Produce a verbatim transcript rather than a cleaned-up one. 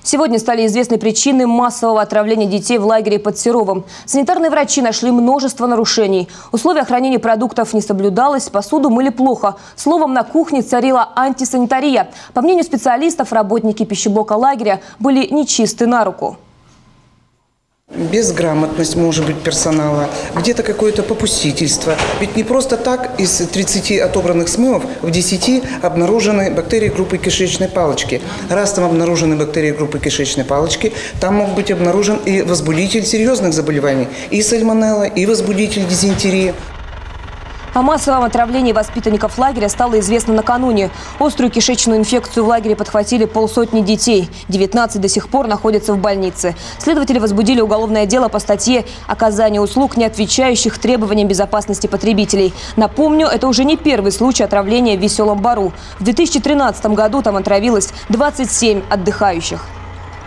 Сегодня стали известны причины массового отравления детей в лагере под Серовым. Санитарные врачи нашли множество нарушений. Условия хранения продуктов не соблюдалось, посуду мыли плохо. Словом, на кухне царила антисанитария. По мнению специалистов, работники пищеблока лагеря были нечисты на руку. Безграмотность, может быть, персонала, где-то какое-то попустительство. Ведь не просто так из тридцати отобранных смывов в десяти обнаружены бактерии группы кишечной палочки. Раз там обнаружены бактерии группы кишечной палочки, там мог быть обнаружен и возбудитель серьезных заболеваний. И сальмонелла, и возбудитель дизентерии. О массовом отравлении воспитанников лагеря стало известно накануне. Острую кишечную инфекцию в лагере подхватили полсотни детей. девятнадцать до сих пор находятся в больнице. Следователи возбудили уголовное дело по статье «Оказание услуг, не отвечающих требованиям безопасности потребителей». Напомню, это уже не первый случай отравления в Веселом Бару. В две тысячи тринадцатом году там отравилось двадцать семь отдыхающих.